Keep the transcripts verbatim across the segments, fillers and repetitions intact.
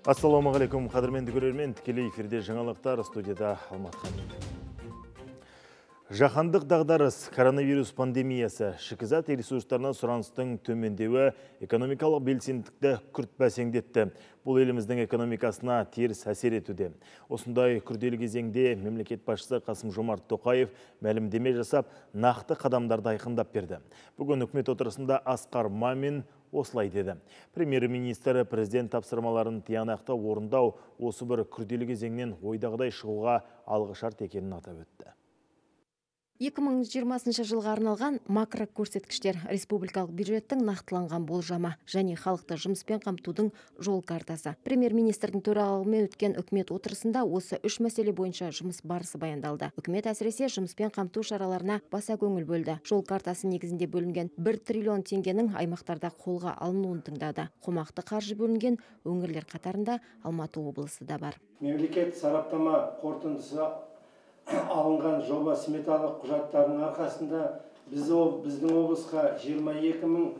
Ассалаумағалейкум, қадірменді көрермен, тікелей эфирде жаңалықтар, студияда Алматхан. Жаһандық дағдарыс, коронавирус пандемиясы, шикізат ресурстарына сұраныстың төмендеуі экономикалық белсенділікті күрт бәсеңдетті. Бұл еліміздің экономикасына теріс әсер етуде. Осындай күрделі кезеңде мемлекет басшысы Қасым-Жомарт Тоқаев мәлімдеме жасап, нақты қадамдарды айқындап берді. Бүгін үкімет отырысында Асқар Мамин осылай деді. Премьер-министрі президент тапсырмаларын тиянақты орындау осы бір күрделі кезеңнен ойдағыдай шығуға алғышарт екенін атап өтті. екі мың жиырмасыншы жылға арналған макро көрсеткіштер, республикалық бюджеттің нақтыланған болжамы және халықты жұмыспен қамтудың жол картасы. Премьер-министрдің төрағалығымен өткен үкімет отырысында осы үш мәселе бойынша жұмыс барысы баяндалды. Үкімет әсіресе жұмыспен қамту шараларына баса көңіл бөлді. Жол картасы негізінде бөлінген бір триллион теңгенің аймақтарда қолға алынуын тыңдады. Қомақты қаржы бөлінген өңірлер қатарында Алматы облысы да бар. Мемлекет сараптама қорытындысы алынған жоба сметалық құжаттарының арқасында біздің облысқа жиырма екі мың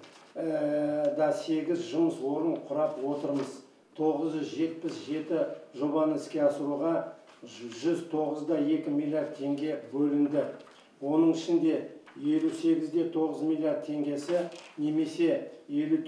сегіз жұмыс орын құрап отырмыз. тоғыз жүз жетпіс жеті жобаны іске асыруға жүз тоғыз да екі миллиард теңге бөлінді. Оның ішінде елу сегіз де тоғыз миллиард теңгесі немесе елу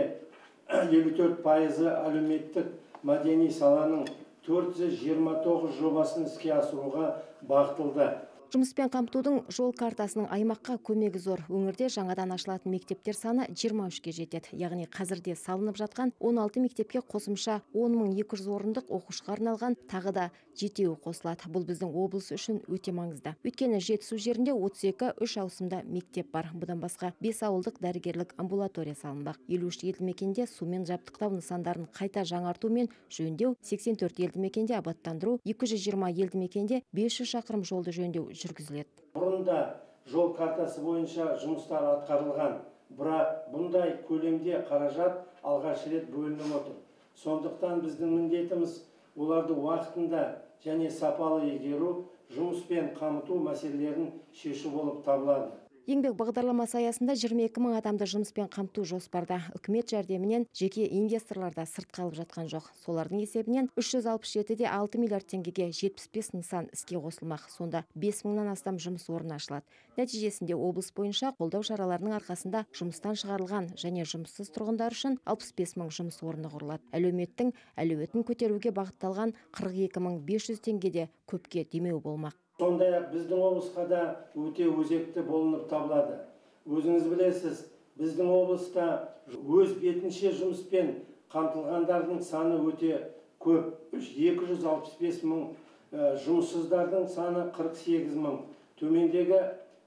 төрт пайызы әлеуметтік мәдени саланың төрт жүз жиырма тоғыз жобасын іске асыруға бағытталды. Жұмыспен қамтудың жол картасының аймаққа көмегі зор. Өңірде жаңадан ашылатын мектептер саны жиырма үшке жетеді. Яғни қазірде салынып жатқан он алты мектепке қосымша он мың екі жүз орындық оқушыға арналған тағы да жетеуі қосылады. Бұл біздің облыс үшін өте маңызды. Өйткені жетісу жерінде отыз екі үш ауысымда мектеп бар. Бұдан басқа бес ауылдық дәрігерлік амбулатория салынбақ. елу үш елді мекенде сумен жабдықтау нысандарын қайта жаңарту мен жөндеу, сексен төрт елді мекенде абаттандыру, екі жүз жиырма елді мекенде бес жүз шақырым жолды жөндеу жүргізіледі. Бұрында жол картасы бойынша жұмыстар атқарылған, бірақ бұндай көлемде қаражат алғаш рет бөлініп отыр. Сондықтан біздің міндетіміз оларды уақытында және сапалы игеру, жұмыспен қамту мәселелерін шешу болып табылады. Еңбек бағдарламасы аясында жиырма екі мың адамды жұмыспен қамту жоспарда. Үкімет жәрдемінен жеке инвесторларда сырт қалып жатқан жоқ. Солардың есебінен үш жүз алпыс жеті де алты миллиард теңгеге жетпіс бес нысан іске қосылмақ. Сонда бес мыңнан астам жұмыс орны ашылады. Нәтижесінде облыс бойынша қолдау шараларының арқасында жұмыстан шығарылған және жұмыссыз тұрғындар үшін алпыс бес мың жұмыс орны құрылады. Әлеуметтің әлеуетін көтеруге бағытталған қырық екі мың бес жүз теңгеде көпке демеу болмақ. Сондай-ақ біздің облысқа да өте өзекті болынып табылады. Өзіңіз білесіз, біздің облыста өз бетінше жұмыспен қамтылғандардың саны өте көп. екі жүз алпыс бес мың, жұмыссыздардың саны қырық сегіз мың. Төмендегі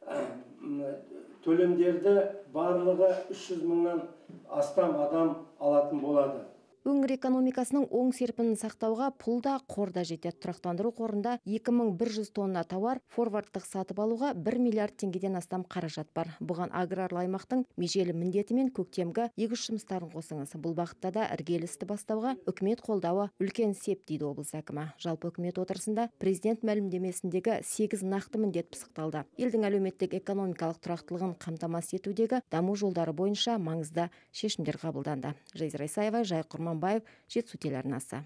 төлемдерді барлығы үш жүз мыңнан астам адам алатын болады. Өңір экономикасының оң серпінін сақтауға пұлда қорда жетеді. Тұрақтандыру қорында екі мың бір жүз тонна тауар, форвардтық сатып алуға бір миллиард теңгеден астам қаражат бар. Бұған аграрлы аймақтың межелі міндеті мен көктемгі егіс жұмыстарын қосыңыз. Бұл бағытта да іргелі істі бастауға үкімет қолдауы үлкен сеп дейді облыс әкімі. Жалпы үкімет отырысында президент мәлімдемесіндегі сегіз нақты міндет пысықталды. Елдің әлеуметтік экономикалық тұрақтылығын қамтамасыз етудегі даму жолдары бойынша маңызды шешімдер қабылданды. Жазира Исаева, Жайқұрман Жетісу телеарнасы.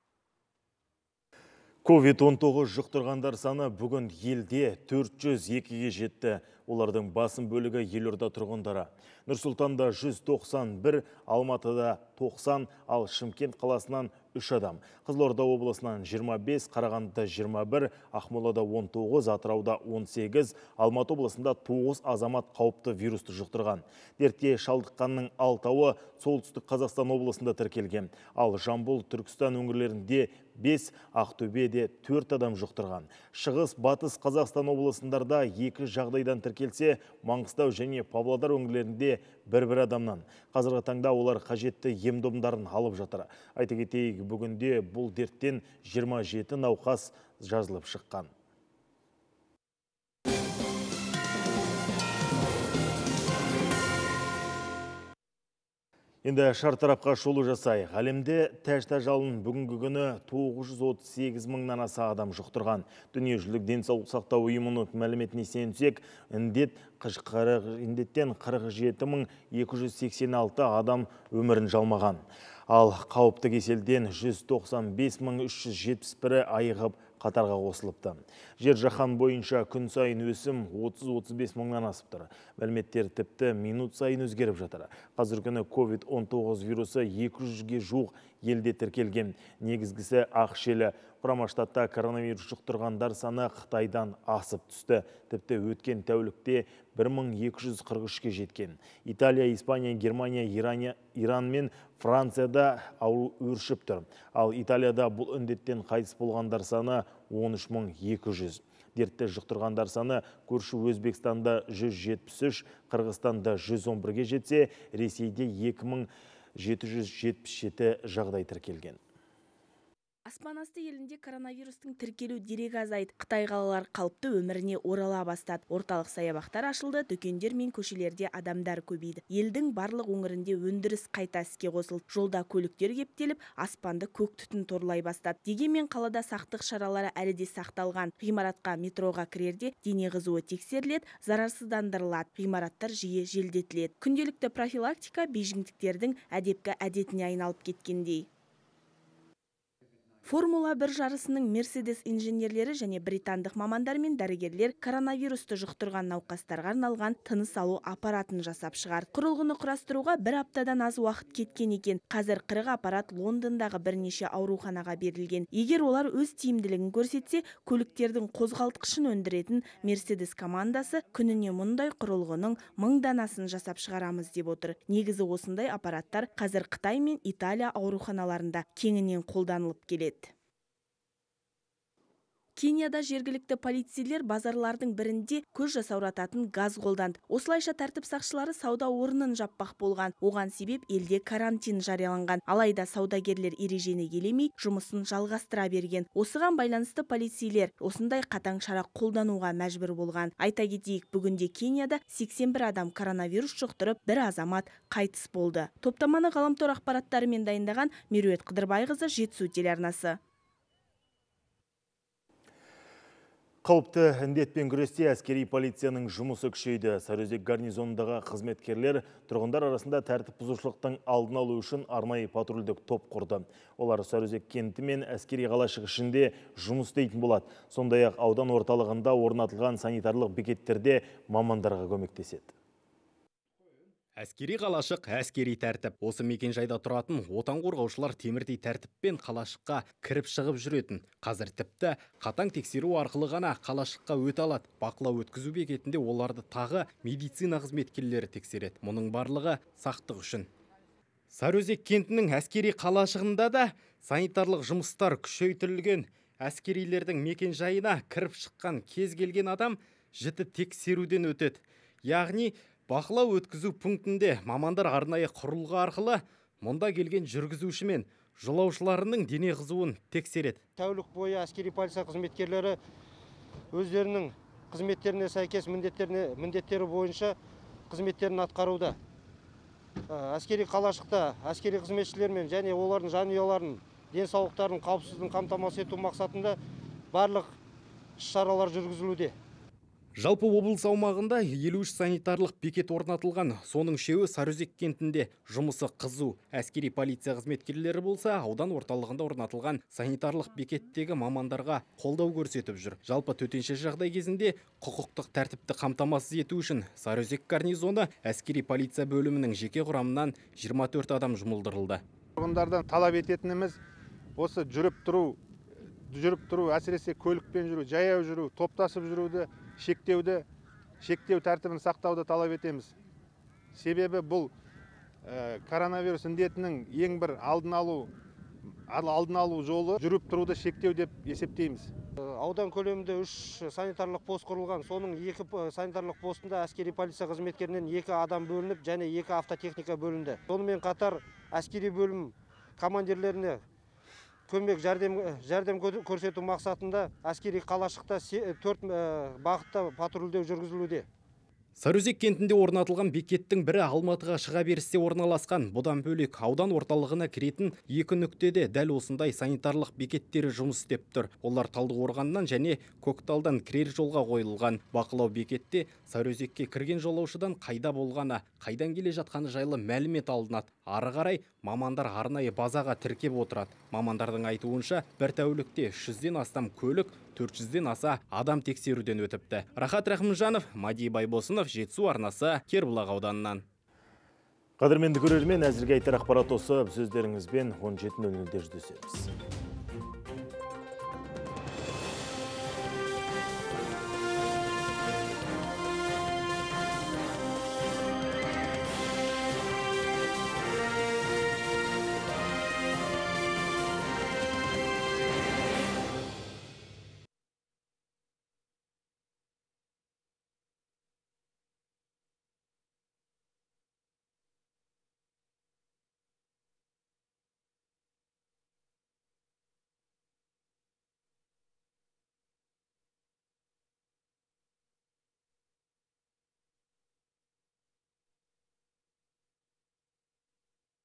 ковид он тоғыз жұқтырғандар саны бүгін елде төрт жүз екіге жетті. Олардың басым бөлігі елорда тұрғындары. Нұр-Сұлтанда жүз тоқсан бір, Алматыда тоқсан, ал Шымкент қаласынан үш адам. Қызылорда облысынан жиырма бес, Қарағандыда жиырма бір, Ақмолада он тоғыз, Атырауда он сегіз, Алматы облысында тоғыз азамат қауіпті вирусты жұқтырған. Дертке шалдыққанның алтауы солтүстік Қазақстан облысында тіркелген. Ал Жамбыл, Түркістан өңірлерінде бес, Ақтөбеде төрт адам жұқтырған. Шығыс, Батыс Қазақстан облысындарда екі жағдайдан тіркелсе, Маңғыстау және Павлодар өңірлерінде бір-бір адамнан. Қазіргі таңда олар қажетті ем-домдарын алып жатыр. Айта кетейік, бүгінде бұл дерттен жиырма жеті науқас жазылып шыққан. Енді шартарапқа шолу жасайық. Әлемде тәж тажалын бүгінгі күні тоғыз жүз отыз сегіз мыңнан аса адам жұқтырған. Дүниежүзілік денсаулық сақтау ұйымының мәліметіне сүйенсек, індет індеттен қырық жеті мың екі жүз сексен алты адам өмірін жалмаған. Ал қауіпті кеселден жүз тоқсан бес мың үш жүз жетпіс бірі айығып қатарға қосылыпты. Жер жаһан бойынша күн сайын өсім отыз отыз бес мыңнан асып тұр. Мәліметтер тіпті минут сайын өзгеріп жатыр. Қазір күні ковид он тоғыз вирусы екі жүзге жуық елде тіркелген. Негізгісі ақш елі. Құрама Штатта коронавирус жұқтырғандар саны Қытайдан асып түсті. Тіпті өткен тәулікте бір мың екі жүз қырық үшке жеткен. Италия, Испания, Германия, Иран мен Францияда ауру өршіп тұр. Ал Италияда бұл індеттен қайтыс болғандар саны он үш мың екі жүз. Дертті жұқтырғандар саны көрші Өзбекстанда жүз жетпіс үш, Қырғызстанда жүз он бірге жетсе, Ресейде екі мың жеті жүз жетпіс жеті жағдай тіркелген. Аспанасты елінде коронавирустың тіркелу дерегі азайды. Қытай қалалар қалыпты өміріне орала бастады. Орталық саябақтар ашылды, дүкендер мен көшелерде адамдар көбейді. Елдің барлық өңірінде өндіріс қайта іске қосылды. Жолда көліктер кептеліп, аспанды көк түтін торлай бастады. Дегенмен қалада сақтық шаралары әлі де сақталған. Ғимаратқа, метроға кірерде дене қызуы тексеріледі, зарарсыздандырылады. Ғимараттар жиі желдетіледі. Күнделікті профилактика бейжіңдіктердің әдепкі әдетіне айналып кеткендей. Формула бір жарысының Мерседес инженерлері және британдық мамандар мен дәрігерлер коронавирусты жұқтырған науқастарға арналған тыныс алу аппаратын жасап шығарды. Құрылғыны құрастыруға бір аптадан аз уақыт кеткен екен. Қазір қырық аппарат Лондондағы бірнеше ауруханаға берілген. Егер олар өз тиімділігін көрсетсе, көліктердің қозғалтқышын өндіретін Мерседес командасы күніне мұндай құрылғының мың данасын жасап шығарамыз деп отыр. Негізі осындай аппараттар қазір Қытай мен Италия ауруханаларында кеңінен қолданылып келеді. Кенияда жергілікті полицейлер базарлардың бірінде көз жасаурататын газ қолданды. Осылайша тәртіп сақшылары сауда орнын жаппақ болған. Оған себеп елде карантин жарияланған. Алайда саудагерлер ережені елемей жұмысын жалғастыра берген. Осыған байланысты полицейлер осындай қатаң шара қолдануға мәжбүр болған. Айта кетейік, бүгінде Кенияда сексен бір адам коронавирус жұқтырып, бір азамат қайтыс болды. Топтаманы ғаламтор ақпараттарымен дайындаған Меруерт Қыдырбайқызы, Жетісу телеарнасы. Қауіпті індетпен күресте әскери полицияның жұмысы күшейді. Сарыөзек гарнизонындағы қызметкерлер тұрғындар арасында тәртіп бұзушылықтың алдын алу үшін арнайы патрульдік топ құрды. Олар Сарыөзек кенті мен әскери қалашық ішінде жұмыс істейтін болады. Сондай-ақ аудан орталығында орнатылған санитарлық бекеттерде мамандарға көмектеседі. Әскери қалашық, әскери тәртіп. Осы мекен жайда тұратын отан қорғаушылар темірдей тәртіппен қалашыққа кіріп шығып жүретін. Қазір тіпті қатаң тексеру арқылы ғана қалашыққа өте алады. Бақылау өткізу бекетінде оларды тағы медицина қызметкерлері тексереді. Мұның барлығы сақтық үшін. Сарыөзек кентінің әскери қалашығында да санитарлық жұмыстар күшейтілген. Әскерилердің мекен жайына кіріп шыққан кез келген адам жіті тексеруден өтеді. Яғни бақылау өткізу пунктінде мамандар арнайы құрылғы арқылы мұнда келген жүргізуші мен жолаушыларының дене қызуын тексереді. Тәулік бойы әскери полиция қызметкерлері өздерінің қызметтеріне сәйкес міндеттері бойынша қызметтерін атқаруда. Әскери қалашықта әскери қызметшілермен және олардың жанұяларының денсаулықтарын қауіпсіздігін қамтамасыз ету мақсатында барлық шаралар жүргізілуде. Жалпы облыс аумағында елу үш санитарлық бекет орнатылған. Соның үшеуі Сарыөзек кентінде. Жұмысы қызу. Әскери полиция қызметкерлері болса, аудан орталығында орнатылған санитарлық бекеттегі мамандарға қолдау көрсетіп жүр. Жалпы төтенше жағдай кезінде құқықтық тәртіпті қамтамасыз ету үшін Сарыөзек гарнизоны әскери полиция бөлімінің жеке құрамынан жиырма төрт адам жұмылдырылды. Тұрғындардан талап ететініміз осы жүріп тұру, жүріп тұру, әсіресе көлікпен жүру, жаяу жүру, топтасып жүруді шектеуді, шектеу тәртібін сақтауды талап етеміз. Себебі бұл ә, коронавирус індетінің ең бір алдын алу, алдын алу жолы жүріп тұруды шектеу деп есептейміз. Аудан көлемінде үш санитарлық пост құрылған. Соның екі санитарлық постында әскери полиция қызметкерінен екі адам бөлініп, және екі автотехника бөлінді. Сонымен қатар әскери бөлім командирлеріне көмек жәрдем, жәрдем көрсету мақсатында әскери қалашықта төрт бағытта патрульдеу жүргізілуде. Сарыөзек кентінде орнатылған бекеттің бірі Алматыға шыға берісте орналасқан. Бұдан бөлек аудан орталығына кіретін екі нүктеде дәл осындай санитарлық бекеттері жұмыс істеп тұр. Олар Талдықорғаннан және Көкталдан кірер жолға қойылған. Бақылау бекетте Сарыөзекке кірген жолаушыдан қайда болғаны, қайдан келе жатқаны жайлы мәлімет алынады. Ары қарай мамандар арнайы базаға тіркеп отырады. Мамандардың айтуынша бір тәулікте үш жүзден астам көлік, төрт жүзден аса адам тексеруден өтіпті. Рахат Рахымжанов, Мади Байбосынов, Жетісу арнасы, Кербұлақ ауданынан. Қадірменді көрермен, әзірге айтар ақпарат осы. Сөздеріңізбен он жеті нөл нөлде жүздесеміз.